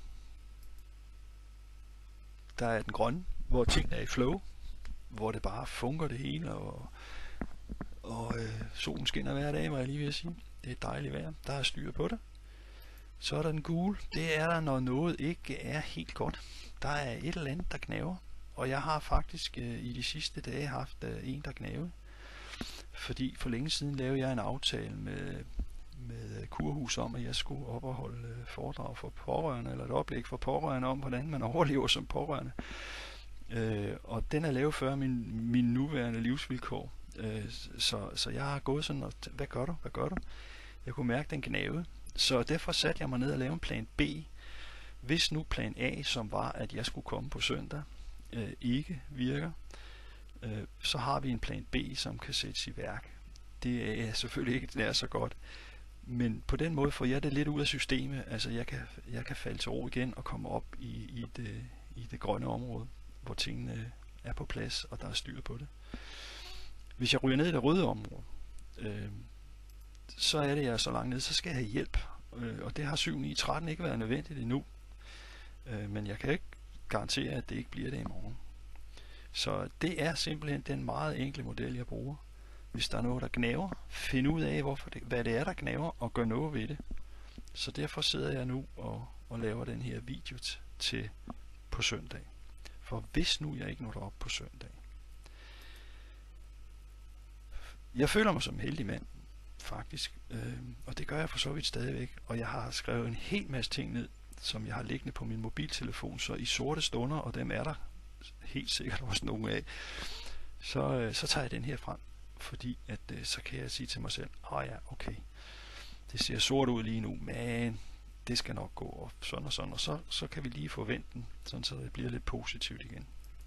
Der er den grønne, hvor tingene er i flow, hvor det bare fungerer det hele, og solen skinner hver dag, var jeg lige ved at sige. Det er dejligt vejr, der er styr på det. Så er der den gule, det er der, når noget ikke er helt godt. Der er et eller andet, der gnaver, og jeg har faktisk i de sidste dage haft en, der gnavede. Fordi for længe siden lavede jeg en aftale med Kurhus om, at jeg skulle op og holde foredrag for pårørende, eller et oplæg for pårørende om, hvordan man overlever som pårørende. Og den er lavet før min nuværende livsvilkår. Så jeg har gået sådan, og hvad gør du? Jeg kunne mærke, den gnavede. Så derfor satte jeg mig ned og lavede en plan B. Hvis nu plan A, som var, at jeg skulle komme på søndag, ikke virker, så har vi en plan B, som kan sættes i værk. Det er selvfølgelig ikke nær så godt, men på den måde får jeg det lidt ud af systemet. Altså jeg kan falde til ro igen og komme op i det grønne område, hvor tingene er på plads, og der er styr på det. Hvis jeg ryger ned i det røde område, så er det jeg så langt ned, så skal jeg have hjælp. Og det har 7-9-13 ikke været nødvendigt endnu. Men jeg kan ikke garantere, at det ikke bliver det i morgen. Så det er simpelthen den meget enkle model, jeg bruger. Hvis der er noget, der gnaver, find ud af, hvad det er, der gnaver, og gør noget ved det. Så derfor sidder jeg nu og laver den her video til på søndag. For hvis nu jeg ikke når op på søndag. Jeg føler mig som en heldig mand, faktisk. Og det gør jeg for så vidt stadigvæk. Og jeg har skrevet en hel masse ting ned, som jeg har liggende på min mobiltelefon. Så i sorte stunder, og dem er der helt sikkert også nogle af, så tager jeg den her frem. Fordi at så kan jeg sige til mig selv, ja, okay, det ser sort ud lige nu, men det skal nok gå, og sådan, og så kan vi lige forvente den, sådan så det bliver lidt positivt igen.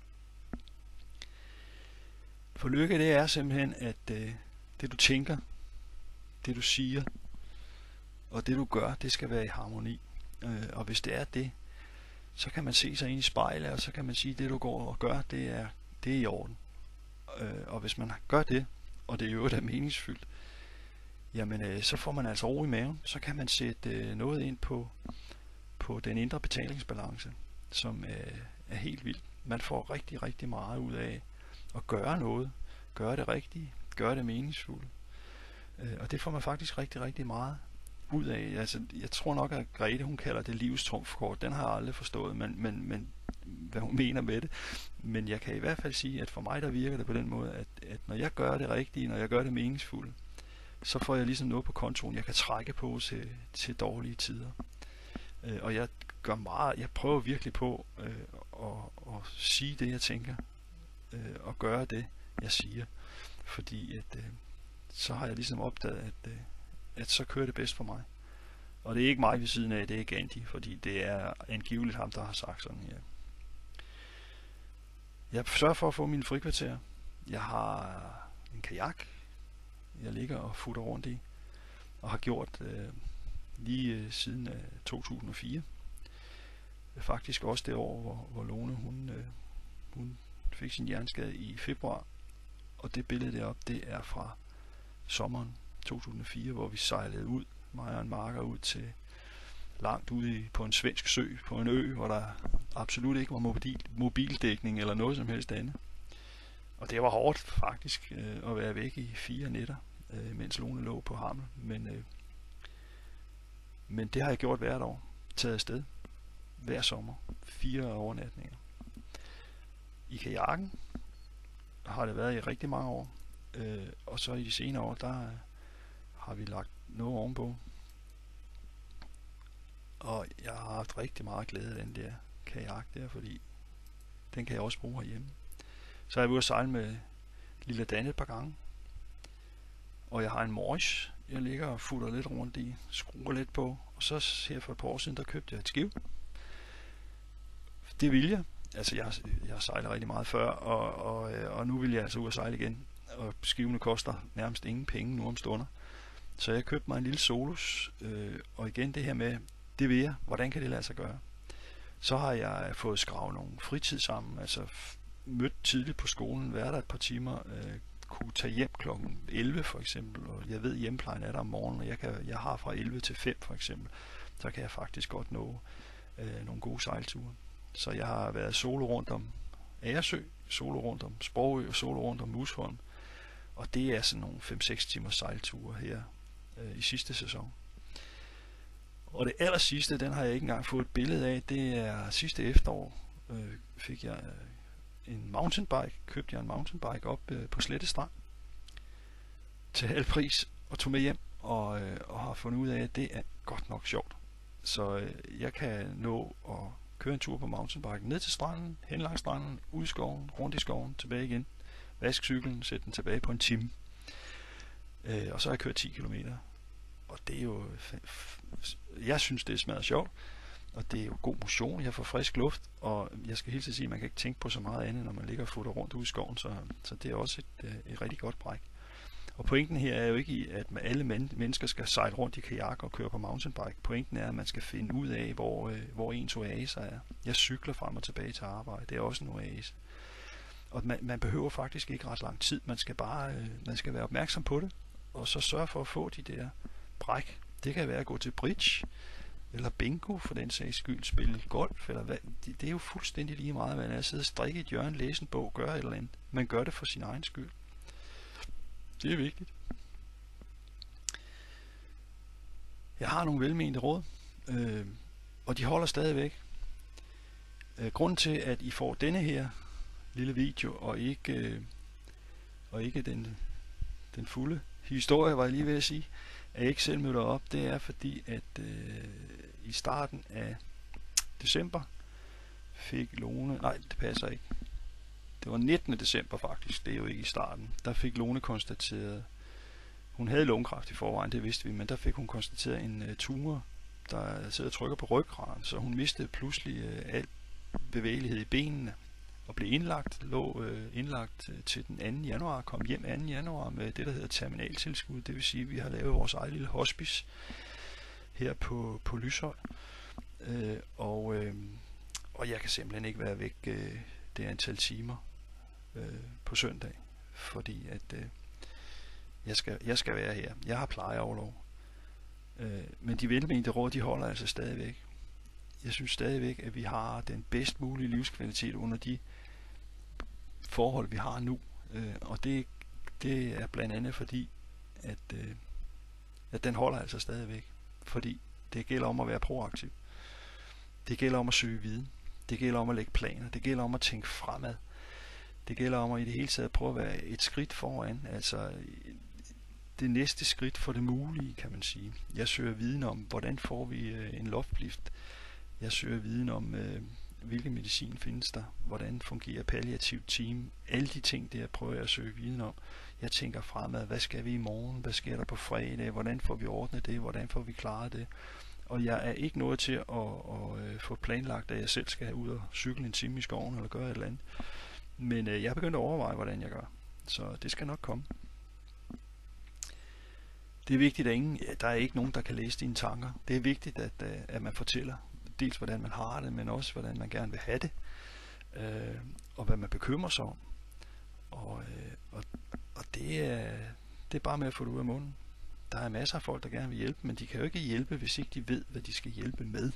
For lykke, det er simpelthen, at det du tænker, det du siger, og det du gør, det skal være i harmoni. Og hvis det er det, så kan man se sig ind i spejlet, og så kan man sige, at det du går og gør, det er i orden. Og hvis man gør det, og det i øvrigt er meningsfyldt, jamen så får man altså ro i maven. Så kan man sætte noget ind på den indre betalingsbalance, som er helt vildt. Man får rigtig, rigtig meget ud af at gøre noget, gøre det rigtige, gøre det meningsfuldt. Og det får man faktisk rigtig, rigtig meget ud af. Altså, jeg tror nok, at Grete, hun kalder det livs trumfkort. Den har jeg aldrig forstået, men hvad hun mener med det. Men jeg kan i hvert fald sige, at for mig der virker det på den måde, at når jeg gør det rigtige, når jeg gør det meningsfuldt, så får jeg ligesom noget på kontoen, jeg kan trække på til dårlige tider. Og jeg prøver virkelig på at sige det, jeg tænker, og gøre det, jeg siger. Fordi så har jeg ligesom opdaget, at så kører det bedst for mig. Og det er ikke mig ved siden af, det er Gandhi, fordi det er angiveligt ham, der har sagt sådan her. Jeg sørger for at få mine frikvarter. Jeg har en kajak, jeg ligger og futter rundt i, og har gjort lige siden 2004. Faktisk også det år, hvor Lone hun fik sin hjerneskade i februar, og det billede deroppe, det er fra sommeren 2004, hvor vi sejlede ud, mig og en marker, ud til langt ude på en svensk sø, på en ø, hvor der absolut ikke var mobildækning eller noget som helst andet. Og det var hårdt faktisk at være væk i 4 nætter, mens Lone lå på Hammel. Men det har jeg gjort hvert år, taget afsted hver sommer, 4 overnatninger. I kajakken har det været i rigtig mange år, og så i de senere år, der har vi lagt noget ovenpå. Og jeg har haft rigtig meget glæde af den der kajak der, fordi den kan jeg også bruge herhjemme. Så er jeg ude at sejle med Lille Dan et par gange. Og jeg har en Morris, jeg ligger og futter lidt rundt i, skruer lidt på. Og så her for et par år siden, der købte jeg et skiv. Det vil jeg. Altså jeg har sejlet rigtig meget før, og nu vil jeg altså ud at sejle igen. Og skivene koster nærmest ingen penge nu om stunder. Så jeg købte mig en lille Solus, og igen det her med, det vil jeg, hvordan kan det lade sig gøre? Så har jeg fået skravet nogle fritid sammen, altså mødt tidligt på skolen, været der et par timer, kunne tage hjem klokken 11 for eksempel, og jeg ved hjemmeplejen er der om morgenen, og jeg har fra 11 til 5 for eksempel, så kan jeg faktisk godt nå nogle gode sejlture. Så jeg har været solo rundt om Agersø, solo rundt om Sprogø og solo rundt om Musholm, og det er sådan nogle 5-6 timers sejlture her i sidste sæson. Og det aller sidste, den har jeg ikke engang fået et billede af, det er sidste efterår, fik jeg købte jeg en mountainbike op på Slette Strand til halv pris og tog med hjem og har fundet ud af, at det er godt nok sjovt. Så jeg kan nå at køre en tur på mountainbiken ned til stranden, hen langs stranden, ud i skoven, rundt i skoven, tilbage igen, vask cyklen, sætte den tilbage på en time. Og så har jeg kørt 10 kilometer. Og det er jo, jeg synes det smager sjovt, og det er jo god motion, jeg får frisk luft, og jeg skal helt sige, at man kan ikke tænke på så meget andet, når man ligger og futter rundt ude i skoven, så det er også et rigtig godt bræk. Og pointen her er jo ikke i, at alle mennesker skal sejle rundt i kajak og køre på mountainbike. Pointen er, at man skal finde ud af, hvor ens oase er. Jeg cykler frem og tilbage til arbejde, det er også en oase. Og man behøver faktisk ikke ret lang tid, man skal være opmærksom på det, og så sørge for at få de der bræk. Det kan være at gå til bridge, eller bingo for den sags skyld, spille golf, eller hvad. Det er jo fuldstændig lige meget, hvad man er. Sidde og strikke i et hjørne, læse en bog, gøre et eller andet. Man gør det for sin egen skyld. Det er vigtigt. Jeg har nogle velmente råd, og de holder stadigvæk. Grunden til, at I får denne her lille video, og ikke den fulde historie, var jeg lige ved at sige, at jeg ikke selv mødte op, det er fordi, at i starten af december fik Lone, nej det passer ikke, det var 19. december faktisk, det er jo ikke i starten, der fik Lone konstateret, hun havde lungekræft i forvejen, det vidste vi, men der fik hun konstateret en tumor der sidder og trykker på ryggraden, så hun mistede pludselig al bevægelighed i benene og blev lå indlagt til den 2. januar, kom hjem 2. januar med det, der hedder terminaltilskud. Det vil sige, at vi har lavet vores eget lille hospice her på Lyshøj. Og jeg kan simpelthen ikke være væk det antal timer på søndag, fordi at jeg skal være her. Jeg har plejeorlov. Men de velmente råd, de holder altså stadigvæk. Jeg synes stadigvæk, at vi har den bedst mulige livskvalitet under de forhold, vi har nu. Og det er blandt andet fordi, at den holder altså stadigvæk. Fordi det gælder om at være proaktiv. Det gælder om at søge viden. Det gælder om at lægge planer. Det gælder om at tænke fremad. Det gælder om at i det hele taget prøve at være et skridt foran. Altså det næste skridt for det mulige, kan man sige. Jeg søger viden om, hvordan får vi en loftløft. Jeg søger viden om, hvilken medicin findes der. Hvordan fungerer palliativt team. Alle de ting der prøver jeg at søge viden om. Jeg tænker fremad. Hvad skal vi i morgen? Hvad sker der på fredag? Hvordan får vi ordnet det? Hvordan får vi klaret det? Og jeg er ikke nået til at få planlagt, at jeg selv skal have ud og cykle en time i skoven eller gøre et eller andet. Men jeg er begyndt at overveje, hvordan jeg gør. Så det skal nok komme. Det er vigtigt, at der er ikke nogen, der kan læse dine tanker. Det er vigtigt, at man fortæller dels, hvordan man har det, men også, hvordan man gerne vil have det. Og hvad man bekymrer sig om. Og det er bare med at få det ud af munden. Der er masser af folk, der gerne vil hjælpe, men de kan jo ikke hjælpe, hvis ikke de ved, hvad de skal hjælpe med.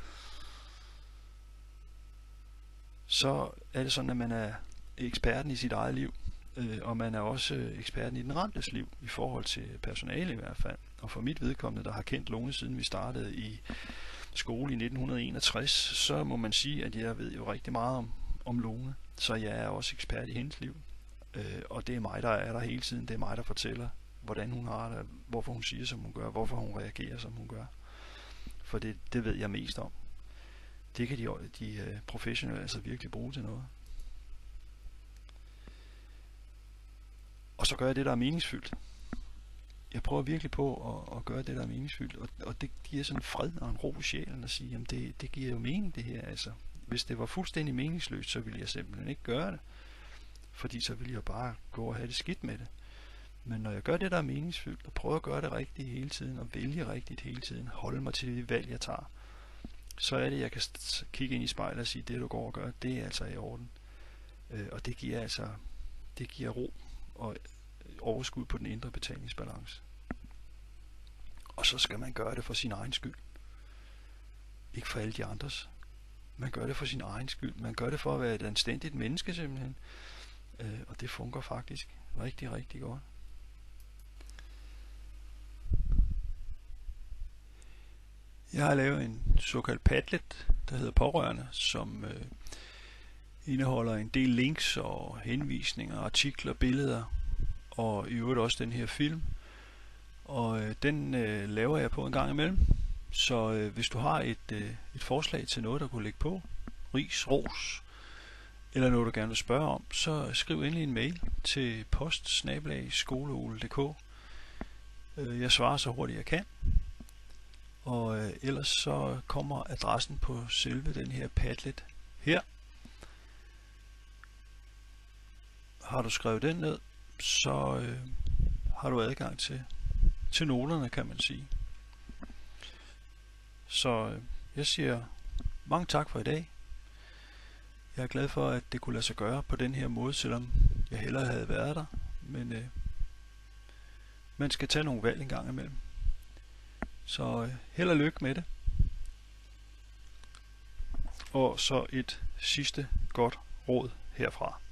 Så er det sådan, at man er eksperten i sit eget liv, og man er også eksperten i den ramtes liv, i forhold til personale i hvert fald. Og for mit vedkommende, der har kendt Lone siden vi startede i skole i 1961, så må man sige, at jeg ved jo rigtig meget om Lone, så jeg er også ekspert i hendes liv. Og det er mig, der er der hele tiden. Det er mig, der fortæller, hvordan hun har det, hvorfor hun siger, som hun gør, hvorfor hun reagerer, som hun gør. For det ved jeg mest om. Det kan de professionelle altså virkelig bruge til noget. Og så gør jeg det, der er meningsfyldt. Jeg prøver virkelig på at gøre det, der er meningsfyldt. Og det giver sådan en fred og en ro i sjælen at sige, jamen det giver jo mening, det her. Altså, hvis det var fuldstændig meningsløst, så ville jeg simpelthen ikke gøre det. Fordi så ville jeg bare gå og have det skidt med det. Men når jeg gør det, der er meningsfyldt, og prøver at gøre det rigtigt hele tiden, og vælge rigtigt hele tiden, holde mig til det valg, jeg tager, så er det, jeg kan kigge ind i spejlet og sige, det du går og gør, det er altså i orden. Og det giver ro og overskud på den indre betalingsbalance. Og så skal man gøre det for sin egen skyld. Ikke for alle de andres. Man gør det for sin egen skyld. Man gør det for at være et anstændigt menneske simpelthen. Og det fungerer faktisk rigtig, rigtig godt. Jeg har lavet en såkaldt Padlet, der hedder Pårørende, som indeholder en del links og henvisninger, artikler, billeder, og i øvrigt også den her film. Og den laver jeg på en gang imellem. Så hvis du har et forslag til noget, der kunne ligge på, ris, ros, eller noget, du gerne vil spørge om, så skriv endelig en mail til post@skoleole.dk. Jeg svarer så hurtigt jeg kan. Og ellers så kommer adressen på selve den her Padlet her. Har du skrevet den ned, så har du adgang til noterne, kan man sige. Så jeg siger mange tak for i dag. Jeg er glad for, at det kunne lade sig gøre på den her måde, selvom jeg hellere havde været der. Men man skal tage nogle valg en gang imellem. Så held og lykke med det. Og så et sidste godt råd herfra.